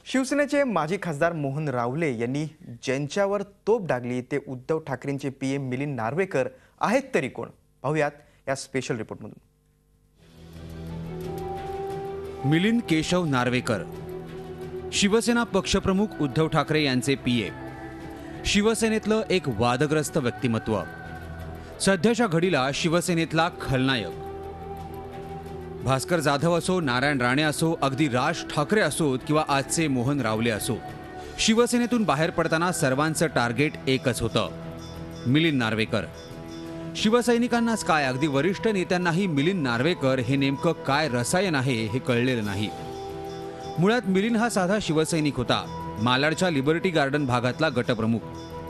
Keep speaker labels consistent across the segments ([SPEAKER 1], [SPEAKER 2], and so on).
[SPEAKER 1] शिवसेनेचे माजी खासदार मोहन रावले यांनी ज्यांच्यावर तोप डागली ते उद्धव ठाकरेंचे पीएम मिलिंद नार्वेकर आहेत तरी कोण? पाहूयात या स्पेशल रिपोर्टमधून।
[SPEAKER 2] मिलिंद केशव नार्वेकर शिवसेना पक्षप्रमुख उद्धव ठाकरे यांचे पीए, शिवसेनेतलं एक वादग्रस्त व्यक्तिमत्व, सध्याच्या घडीला शिवसेनेतला खलनायक। भास्कर जाधव असो, नारायण राणे असो, अगदी राज ठाकरे असोत किंवा आजचे मोहन रावले असो, शिवसेनेतून बाहेर पडताना सर्वांचं टार्गेट एकच होतं, मिलिंद नार्वेकर। शिवसैनिकांनाच काय, अगदी वरिष्ठ नेत्यांनाही मिलिंद नार्वेकर हे नेमकं काय रसायन आहे हे कळलेलं नाही। मुळात मिलिंद हा साधा शिवसैनिक होता, मालाडच्या लिबर्टी गार्डन भागातला गटप्रमुख।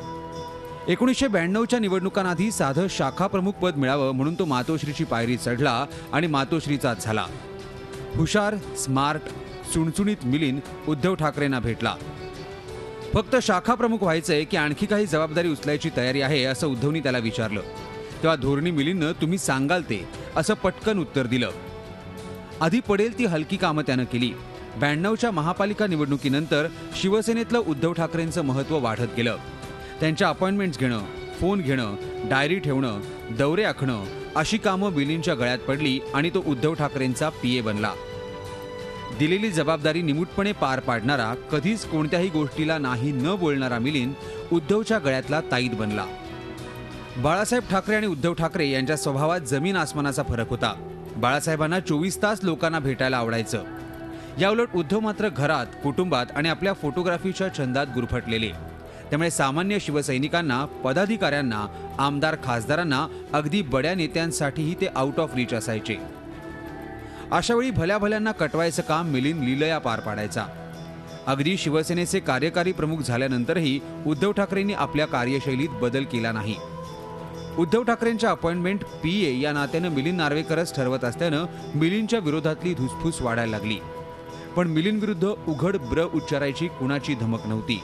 [SPEAKER 2] 1992च्या निवडणुकांआधी साधं शाखा प्रमुख पद मिळावं म्हणून तो मातोश्रीची पायरी चढला आणि मातोश्रीचाच झाला। हुशार, स्मार्ट, सुणसुणीत मिलिंद उद्धव ठाकरेंना भेटला। फक्त शाखा प्रमुख व्हायचंय की आणखी काही जबाबदारी उचलायची तयारी आहे असं उद्धवनी त्याला विचारलं, तेव्हा धोरणी मिलिंदनं तुम्ही सांगाल ते असं पटकन उत्तर दिलं। आधी पडेल ती हलकी कामं त्यानं केली। 92च्या महापालिका निवडणुकीनंतर शिवसेनेतलं उद्धव ठाकरेंचं महत्त्व वाढत गेलं। त्यांच्या अपॉइंटमेंट्स घेणं, फोन घेणं, डायरी ठेवणं, दौरे आखणं अशी कामं मिलिंदच्या गळ्यात पडली आणि तो उद्धव ठाकरेंचा पीए बनला। दिलेली जबाबदारी निमूटपणे पार पाडणारा, कधीच कोणत्याही गोष्टीला नाही न बोलणारा मिलिंद उद्धवच्या गळ्यातला ताईत बनला। बाळासाहेब ठाकरे आणि उद्धव ठाकरे यांच्या स्वभावात जमीन आसमानाचा फरक होता। बाळासाहेबांना 24 तास लोकांना भेटायला आवडायचं, याउलट उद्धव मात्र घरात, कुटुंबात आणि आपल्या फोटोग्राफीच्या छंदात गुरफटलेले। त्यामुळे सामान्य शिवसैनिकांना, पदाधिकाऱ्यांना, आमदार खासदारांना, अगदी बड्या नेत्यांसाठीही ते आउट ऑफ रीच असायचे। अशावेळी भल्या भल्यांना कटवायचं काम मिलिंद लीलया पार पाडायचा। अगदी शिवसेनेचे कार्यकारी प्रमुख झाल्यानंतरही उद्धव ठाकरेंनी आपल्या कार्यशैलीत बदल केला नाही। उद्धव ठाकरेंच्या अपॉइंटमेंट पीए या नात्यानं मिलिंद नार्वेकरच ठरवत असल्यानं मिलिंदच्या विरोधातली धुसफूस वाढायला लागली। पण मिलिंद विरुद्ध उघड ब्र उच्चारायची कुणाची धमक नव्हती।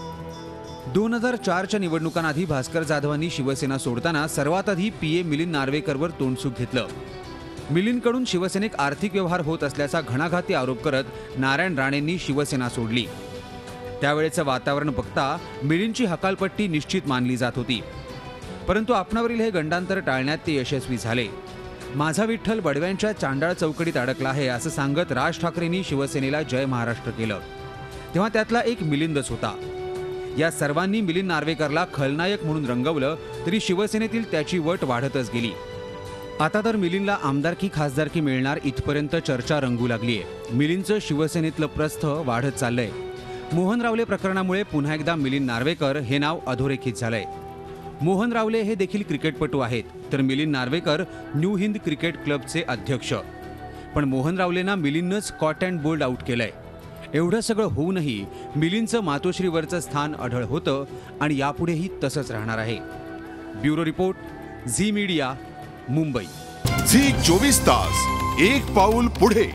[SPEAKER 2] 2004च्या निवडणुकांआधी भास्कर जाधवांनी शिवसेना सोडताना सर्वात आधी पीए मिलिंद नार्वेकरवर तोंडसुख घेतलं। मिलिंदकडून शिवसेनेत आर्थिक व्यवहार होत असल्याचा घणाघाती आरोप करत नारायण राणेंनी शिवसेना सोडली। त्यावेळेचं वातावरण बघता मिलिंदची हकालपट्टी निश्चित मानली जात होती, परंतु आपणावरील हे गंडांतर टाळण्यात ते यशस्वी झाले। माझा विठ्ठल बडव्यांच्या चांडाळ चौकडीत अडकला आहे असं सांगत राज ठाकरेंनी शिवसेनेला जय महाराष्ट्र केलं, तेव्हा त्यातला एक मिलिंदच होता। या सर्वांनी मिलिंद नार्वेकरला खलनायक म्हणून रंगवलं तरी शिवसेनेतील त्याची वट वाढतच गेली। आता तर मिलिंदला आमदारकी खासदारकी मिळणार इथपर्यंत चर्चा रंगू लागलीय। मिलिंदचं शिवसेनेतलं प्रस्थ वाढत चाललंय। मोहन रावले प्रकरणामुळे पुन्हा एकदा मिलिंद नार्वेकर हे नाव अधोरेखित झालंय। मोहन रावले हे देखील क्रिकेटपटू आहेत, तर मिलिंद नार्वेकर न्यू हिंद क्रिकेट क्लबचे अध्यक्ष। पण मोहन रावलेंना मिलिंदनं स्कॉट अँड बोल्ड आउट केलंय। एवढं सगळं होऊनही मिलिंदचं मातोश्रीवरचं स्थान अढळ होतं आणि यापुढेही तसंच राहणार आहे। Bureau report, Zee media, Mumbai.
[SPEAKER 3] Zee 24 तास, एक पाऊल पुढे।